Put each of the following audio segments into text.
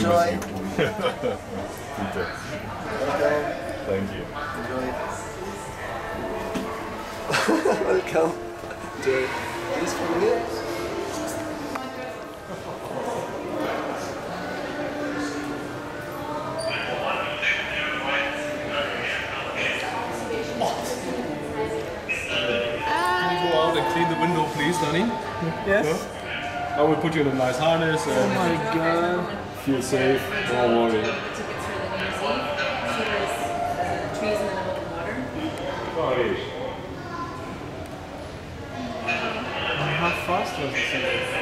Enjoy. miss you. Thank you. Welcome to Peaceful Meals. Can you go out and clean the window, please, Danny? Yes. I will put you in a nice harness and Oh my god. feel safe. Don't worry. Took it really easy. See those trees in the middle of the water? How fast was this?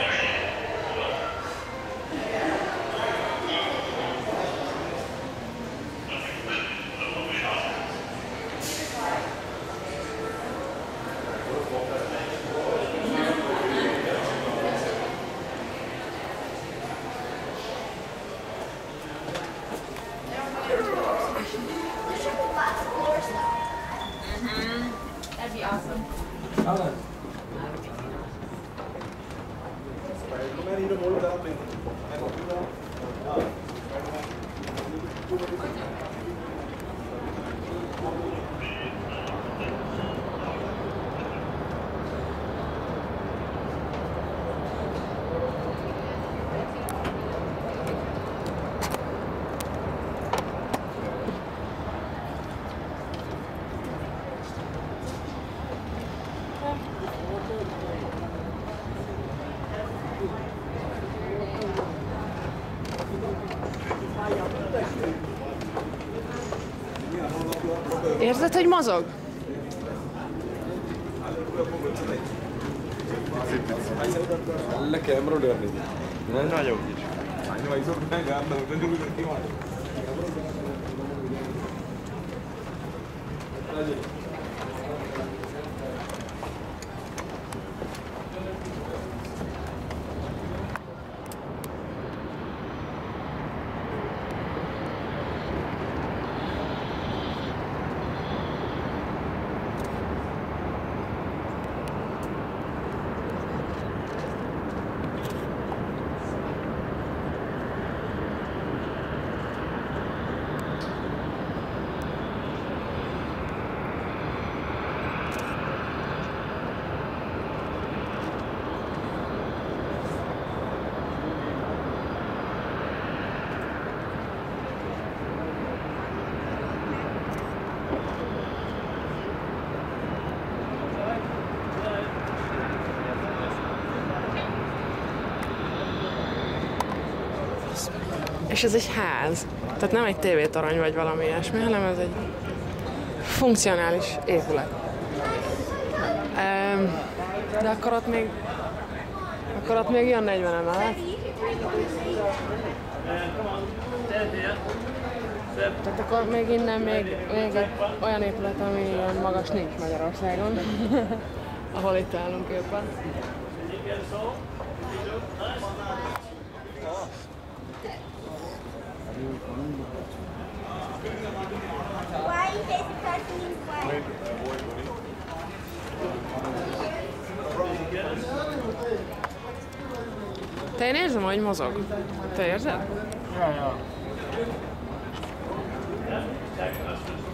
That'd be awesome. Érzed, hogy mozog? Le camera derni. Nagyon kicsi. És ez egy ház. Tehát nem egy tévétorony vagy valami ilyesmi, hanem ez egy funkcionális épület. De akkor ott még jön 40 emelet. Tehát akkor még innen még egy olyan épület, ami ilyen magas nincs Magyarországon. Ahol itt állunk éppen. Why you guys touching why? Te én érzem, hogy mozog. Te érzed? Ja, ja.